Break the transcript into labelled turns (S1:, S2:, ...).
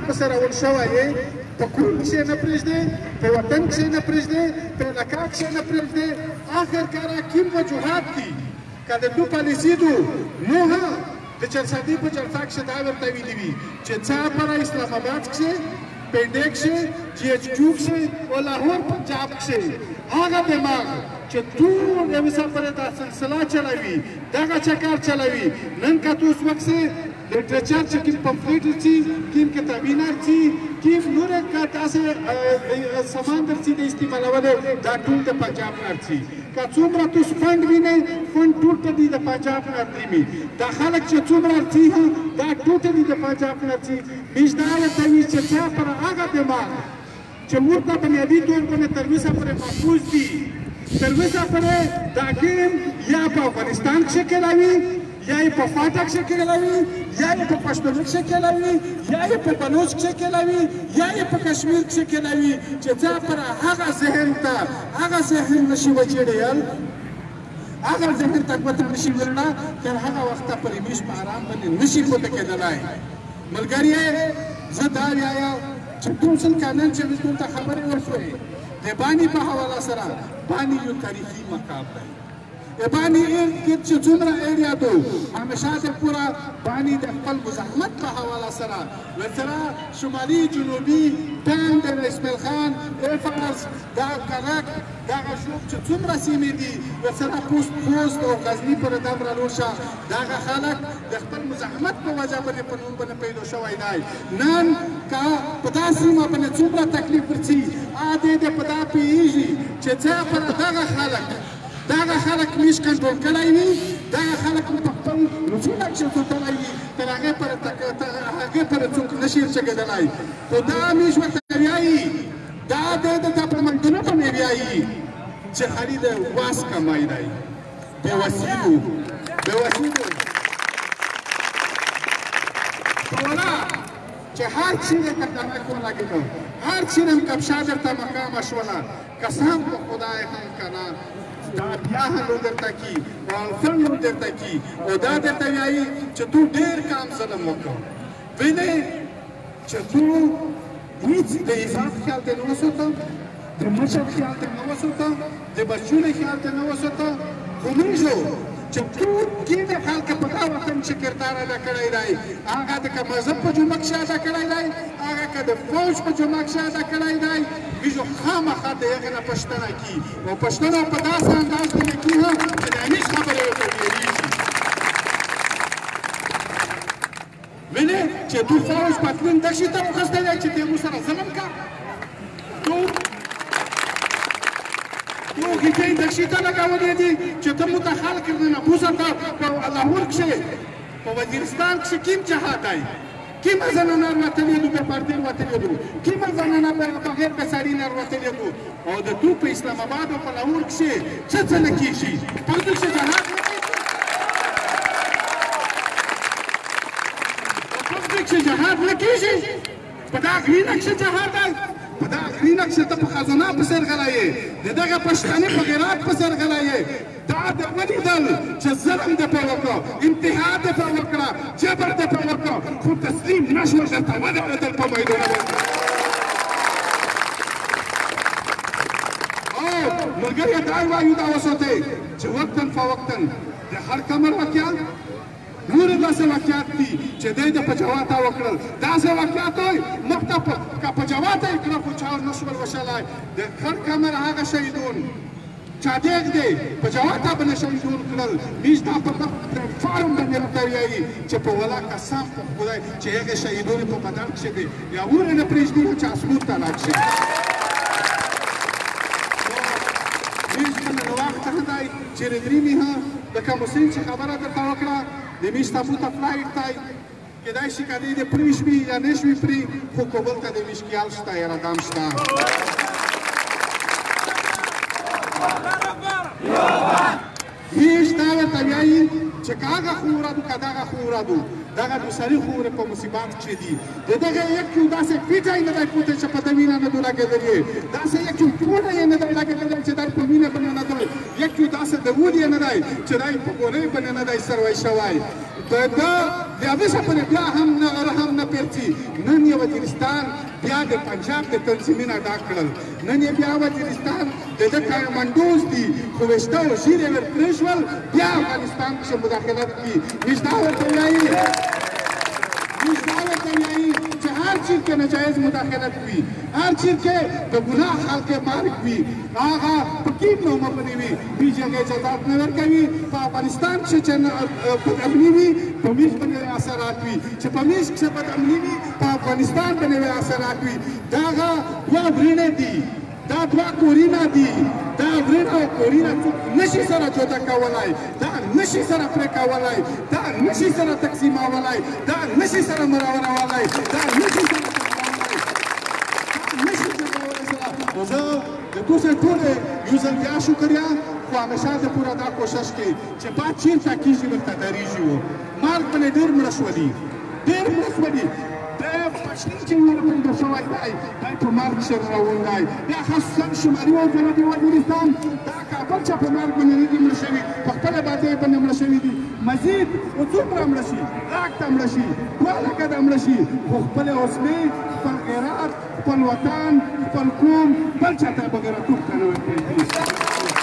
S1: پسې راول شوی یې په کور کښې نه پرېږدې په وطن کښې نه پرېږدې په علاقه کښې نه پرېږدې آخرکاره کیم وجوهات دي که د دو پالیسي دو نو ها د چرسدي په جلسه کښې دا ورته ویلي وي چې څه پر اسلام آباد کښې پنډې کښې جي ایچ کیو کښې او لاهور پنجاب کښې هغه دماغ چې ټول یوې سفرې دا سلسله چلوي دغه چکر چلوي نن که تو اوس وخت लिटरेचर से किम पम्फलेट ची किम किताबीना ची किम नूरे का तासे समांदर ची इस्तेमाल वाले दाटूल ते पंजाब नर्ची का चुमरा तो फंड भी नहीं फंड टूट दी द पंजाब नर्ची में दाखलक चे चुमरा ची है दा टूट दी द पंजाब नर्ची बिजदार तवीज चे चा पर आगा दिमाग चे मुर्दा बुनियादी तौर पर तरवीसा पर महफूज दी तरवीसा पर दाकिम या अफगानिस्तान से केलावी या ये पर फाटक से केलावी या ये पर पश्चिम से केलावी या ये पर बलूच से केलावी या ये पर कश्मीर से केलावी चेता पर आगा ज़हन था आगा ज़हन नशी वचेड़ेयल आगा ज़हन तक बता नशी वरना कर आगा वक्त पर इमिश पाराम बने नशी को तक दलाई मलगरिये ज़दार या चुटुम सन कानन चवितुम तक खबरें वर्षों देवानी पहावाला सरा बानी यो तारीखी मकाम है बानी एक चुमरा एरिया दो हमेशा से पूरा बानी दखल मुज़ाहमत का हवाला सरा वसरा शुमाली जुनूबी पैन दे इस्माइल खान एफर्स दा करक दा शुब चुमरा सीमेदी वसरा पोस्ट और गजनी पर दमरा लोशा दा खालक दखल मुज़ाहमत को वजह बने पनुन बने पैलो शवाई दाई नन का पदासी मा बने चुमरा तकलीफ परची आदे दे पदा पीजी चेचा पर दा खालक दागा खालक मिश कंट्रोल कराई दागा खालक मुतक्कल रुफीना चलतो कराई तरागे पर चुक नशीर चके दलाई तो दा मिश वक्त रियाई दा दे दा पर मंदना पर रियाई चहारी दे वास कमाई दाई बेवसीलू तोला चहार चीज़ करना को लगे तो हर चीज़ हम कब्जा करता मकाम अशवला कसम को खुदाए हम करना ब्याह लोग देता की वालफन लोग देता की ओदा देता याई चतु डेर काम ज़लम वक्का बिने चतु नीच दे इज़ाफ ख्याल ते नवसोता दे मशक ख्याल ते नवसोता दे बच्चों ख्याल ते नवसोता खुमीजो चतु किने ख्याल के पता वतन शिकरदार अदा कराई राई आगा दे का मज़हब पर जो मक्शा अदा कराई राई आगा का दे फौज पर जो मक्शा अदा कराई राई जो खामा खाते हैं ना पश्तना की वो पश्तना पदास अंदाज में की है चलानिश खबरें होती हैं मैंने चतुर फौज पत्नी दक्षिता मुखस्ते हैं चिते मुसरा ज़लम का तो कितने दक्षिता लगा वो थी चिते मुताखाल करने ना पूछा था तो अल्लाहूर से तो वज़ीरिस्तान से किम चाहता है किम ज़नाना रवातलिए दो बेपार्टी रवातलिए दो किम ज़नाना बगैर बेसारी न रवातलिए दो और द तू पे इस्लामाबाद और लाहौर से चचा नकीशी परदू से जहाज परदू से जहाज नकीशी पदाखली नक्शे जहाज है पदाखली नक्शे तब खजाना पसर गलाये देदागा पश्ताने बगैरात पसर गलाये दाद वली दल जज़रम दे पवका इंतहा दे पवका जबर दे पवका खुद तस्लीम नशो करता वदा दल पवैदो और मगर ये दाई वायु दावसोते जो वक्तन फवक्तन दे हर कमर वक्या नूर दासे वक्यात थी जदे दे पजवाता वकरल दासे वक्यात होय मक्ता का पजवाता इकरा पुछाव नशवल वशलाय दे हर कमर आगा शहीदून चादेक दे पजवाता बने शहीदून करल बीजता पर फार्म बने रताई चपवला का साफ खुदाई चेगे शहीदून को बदल से दे या उरे ने प्रेजनी चासमूत तलाक से बीज बने नवाक तहदाई चिरदरी में हां दका मुस्लिम से खबर आता तवकड़ा देमिस्ता मुता फ्लाइट ताई केदाई शिकादी दे प्रीश भी या नेश भी फ्री हुकूमत का देमिश की आलस्ता या रादामस्ता हीश दावे तबियाई चकागा खूरादू कदागा खूरादू दागा दूसरी खूरे पर मुसीबात चेदी देदागा एक क्यों दासे पीटा ही नदाई पुते चपतमीना न दूला के दरिए दासे एक क्यों पूरा ये नदाई लाके दरिए चदाई पमीने बने नदाई एक क्यों दासे दवूली नदाई चदाई पकोरे बने नदाई सरवाई शवाई د هغه په بیا هم نه پیرځي. نن یې وزیرستان بیا د پنجاب د تنظیمونه ډاک کړل. نن یې بیا وزیرستان د ده کارمنډوز دي خو ویشته وزیر یې ورپرېښول بیا افغانستان کښې مداخلت کړي. موږ دا ورته وایي چې هر چیز کې ناجایز مداخلت وي، هر چیز کې د ګناه خلک مرګ وي، هغه په کیم نومه باندې وي. دوی هغه اجازات نه ورکوي. په افغانستان کښې چې بدامني وي په موږ باندې اثرات وي، چې په موږ کښې بدامني وي په افغانستان باندې اثرات وي. دا هغه دوه وریڼې دي، دا دوه کورونه دي. دا وریڼه او کورونه څوک نشي سره جدا کولی، دا نشي سره پرې کولی، دا نشي سره تقسیمولی، دا نشي سره مراورولی، دا نشي سره تقسیمولی، دا نشي جوړولی سره. نو زه د دوی ټولې یو ځل بیا شکریه، خو همیشه زه پوره دا کوشش کوي چې باد چېرته کېږي ورته درېږي وو. مرګ باندې ډېر مړه شولي، ډېر مړه شولي. پښتون چې ورپرېږده شوی دی دی په مرګ شر روان دی. بیا خصوصا شمالي وزیر د وزیرستان دا کابل چې په مرګ باندې نه دي مړه شوي، په خپله بادۍ باندې مړه شوي دي. مزید و څومره مړه شي، راک ته مړه شي، دوه لکه ته مړه شي، خو خپلې عصمې، خپل غیرت، خپل وطن، خپل قوم بل چا ته بغیرتوب ته نه ورپرېږدي.